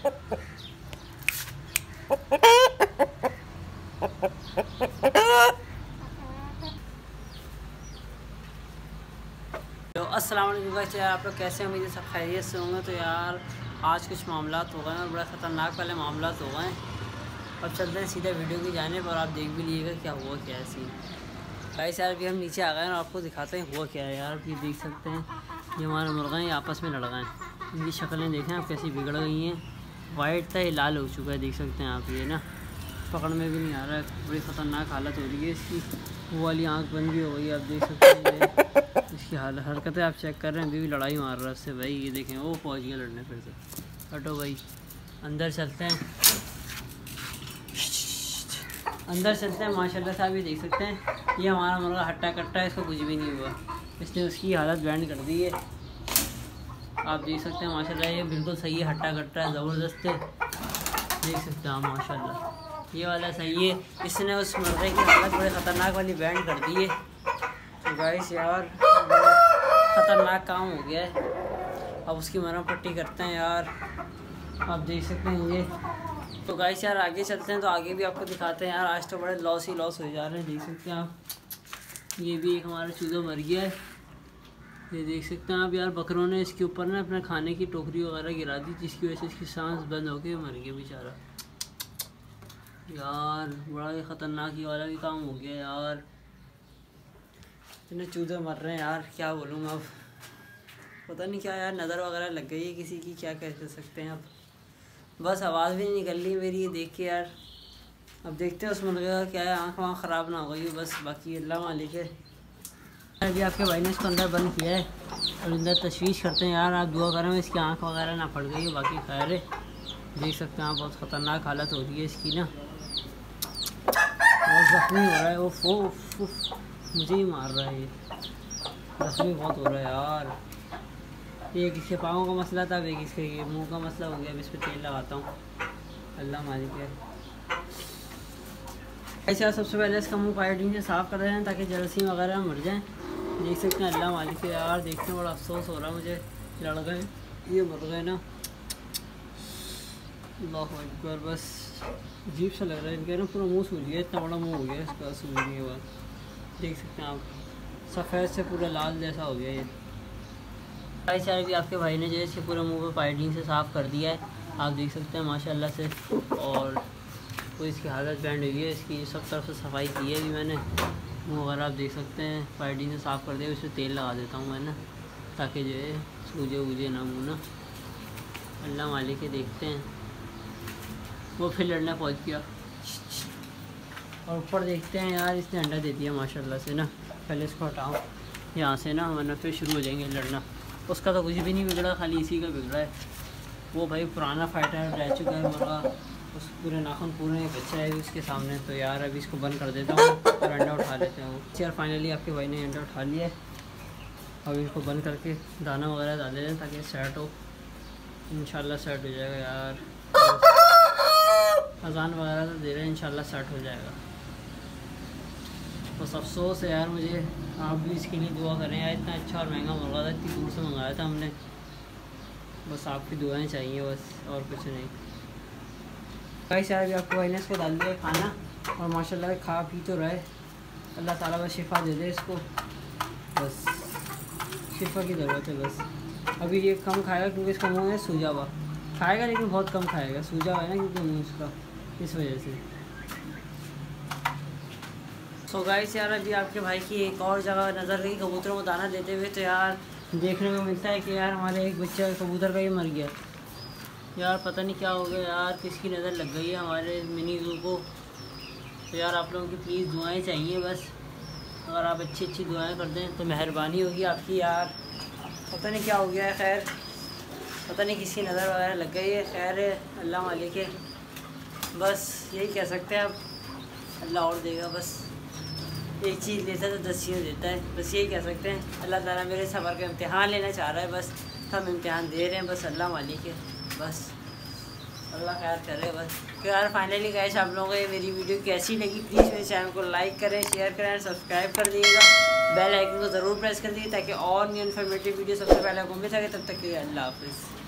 तो अस्सलाम वालेकुम गाइस, यार आप लोग कैसे हैं? उम्मीद है सब खैरियत से होंगे। तो यार आज कुछ मामलात हो गए हैं और बड़ा ख़तरनाक वाले मामलात हो गए हैं। अब चलते हैं सीधा वीडियो की जानिब और आप देख भी लीजिएगा क्या हुआ क्या है सीन। गाइस यार अभी हम नीचे आ गए हैं और आपको दिखाते हैं हुआ क्या है। यार आप ये देख सकते हैं, ये हमारे मुर्गा हैं, आपस में लड़ गए हैं। इनकी शक्लें देखें आप कैसी बिगड़ गई हैं। वाइट था, ये लाल हो चुका है, देख सकते हैं आप। ये ना पकड़ में भी नहीं आ रहा है, बड़ी ख़तरनाक हालत हो रही है इसकी। वो वाली आँख बंद भी हो गई, आप देख सकते हैं। इसकी हरकतें आप चेक कर रहे हैं, अभी भी लड़ाई मार रहा है उससे। भाई ये देखें, वो पहुंच गया लड़ने फिर से। हटो भाई, अंदर चलते हैं, अंदर चलते हैं। माशाल्लाह से आप ये देख सकते हैं, ये हमारा मुर्गा हट्टा कट्टा है, इसको कुछ भी नहीं हुआ। इसने उसकी हालत बैंड कर दी है, आप देख सकते हैं। माशाल्लाह ये बिल्कुल सही है, हट्टा कट्टा है, ज़बरदस्त है, देख सकते हैं आप। माशाल्लाह ये वाला सही है। इसने उस मुर्गे की हालत बड़े ख़तरनाक वाली बैंड कर दी है। तो गाइस यार ख़तरनाक काम हो गया है। अब उसकी मरहम पट्टी करते हैं यार, आप देख सकते हैं ये। तो गाइस यार आगे चलते हैं, तो आगे भी आपको दिखाते हैं। यार आज तो बड़े लॉस ही लॉस हो जा रहे हैं, देख सकते हैं आप। ये भी एक हमारा चूजा मर गया है, ये देख सकते हैं आप। यार बकरों ने इसके ऊपर ना अपने खाने की टोकरी वगैरह गिरा दी, जिसकी वजह से इसकी सांस बंद हो गई, मर गया बेचारा। यार बड़ा ही ख़तरनाक ही वाला भी काम हो गया यार। इतने चूजे मर रहे हैं यार, क्या बोलूँ मैं अब। पता नहीं क्या यार, नज़र वगैरह लग गई है किसी की, क्या कह सकते हैं अब। बस आवाज़ भी नहीं निकल रही मेरी ये देख के यार। अब देखते हैं उस मुर्गे का क्या है, आँख वाँख ख़राब ना हो गई हो बस, बाकी अल्लाह मालिक है। अभी आपके भाई ने इसको अंदर बंद किया है और अंदर तशवीश करते हैं। यार आप दुआ करें इसकी आँख वगैरह ना फट गई हो, बाकी खैर है। देख सकते हैं आप, बहुत ख़तरनाक हालत हो रही है इसकी ना, बहुत ज़ख्मी हो रहा है वो। मुझे ही मार रहा है ये, ज़ख्मी बहुत हो रहा है यार। एक इसके पाँव का मसला था, एक इसके ये मुंह का मसला हो गया। अब इस पर तेल लगाता हूँ, अल्लाह मालिक है। ऐसे यार सबसे पहले इसका मुँह पायोडीन से साफ़ कर रहे हैं ताकि जरासीम वगैरह मर जाएँ। देख सकते हैं, अल्लाह मालिक है यार। देखते हैं बड़ा अफसोस हो रहा है मुझे, लड़ गए ये मर गए ना। अल्लाह अकबर, बस अजीब सा लग रहा है। इनके ना पूरा मुँह सूज गया, इतना बड़ा मुँह हो गया इसका सूजने के बाद। देख सकते हैं आप, सफ़ेद से पूरा लाल जैसा हो गया ये। गाइस यार भी आपके भाई ने जो है इसके पूरे मुँह पे पायोडीन से साफ़ कर दिया है, आप देख सकते हैं माशाल्लाह से। और तो इसकी हालत बैंड हुई है, इसकी सब तरफ से सफाई की है अभी मैंने। मुँह वगैरह आप देख सकते हैं, पायोडीन से साफ़ कर दिया। उसमें तेल लगा देता हूँ मैं ना, ताकि जो है सूजे वूजे ना मुँह ना। अल्लाह मालिक के, देखते हैं। वो फिर लड़ने पहुँच गया। और ऊपर देखते हैं यार, इसने अंडा दे दिया माशाल्लाह से ना। पहले इसको हटाओ यहाँ से ना, वरना फिर शुरू हो जाएंगे लड़ना। उसका तो कुछ भी नहीं बिगड़ा, खाली इसी का बिगड़ा है। वो भाई पुराना फाइटर रह चुका है मुर्गा, उस पूरे नाखून पूरे बच्चा है उसके सामने। तो यार अभी इसको बंद कर देता हूँ और अंडा उठा लेते हैं। यार फाइनली आपके भाई ने अंडा उठा लिया है। अब इसको बंद करके दाना वगैरह डाल देते हैं ताकि सेट हो, इंशाल्लाह सेट हो जाएगा यार। अजान वगैरह तो दे रहे हैं, इंशाल्लाह सेट हो जाएगा। बस अफसोस है यार मुझे, आप भी इसके लिए दुआ करें यार। इतना अच्छा और महंगा मुर्गा था, इतनी दूर से मंगाया था हमने। बस आपकी दुआएं चाहिए बस, और कुछ नहीं। गाइस यार भी आपको भाई ने इसको डाल दिया खाना और माशाल्लाह खा पी तो रहे। अल्लाह ताला बस शिफा दे दे इसको, बस शिफा की ज़रूरत है बस। अभी ये कम खाएगा क्योंकि इसका मुँह है सूजा हुआ, खाएगा लेकिन बहुत कम खाएगा, सूजा हुआ है ना क्योंकि मुँह इसका, इस वजह से। तो गाइस यार अभी आपके भाई की एक और जगह नज़र गई कबूतरों को दाना देते हुए। तो यार देखने को मिलता है कि यार हमारे एक बच्चा कबूतर का ही मर गया यार। पता नहीं क्या हो गया यार, किसकी नज़र लग गई है हमारे मिनी ज़ू को। तो यार आप लोगों की प्लीज़ दुआएं चाहिए बस। अगर आप अच्छी अच्छी दुआएं कर दें तो मेहरबानी होगी आपकी यार। पता नहीं क्या हो गया है, खैर पता नहीं किसकी नज़र वगैरह लग गई है। खैर है, अल्लाह मालिक है, बस यही कह सकते हैं। अब अल्लाह और देगा, बस एक चीज़ देता है तो 10 चीज़ें देता है, बस यही कह सकते हैं। अल्लाह ताला मेरे सफ़र का इम्तिहान लेना चाह रहा है, बस हम इम्तिहान दे रहे हैं, बस अल्लाह मालिक है, बस अल्लाह खैर करे बस। तो यार फाइनली गाइस आप लोगों को ये मेरी वीडियो कैसी लगी, प्लीज़ मेरे चैनल को लाइक करें, शेयर करें, सब्सक्राइब कर दीजिएगा। बेल आइकन को ज़रूर प्रेस कर दीजिए ताकि और न्यू इन्फॉर्मेटिव वीडियो सबसे पहले आपको मिल सके। तब तक के लिए अल्लाह हाफ़िज़।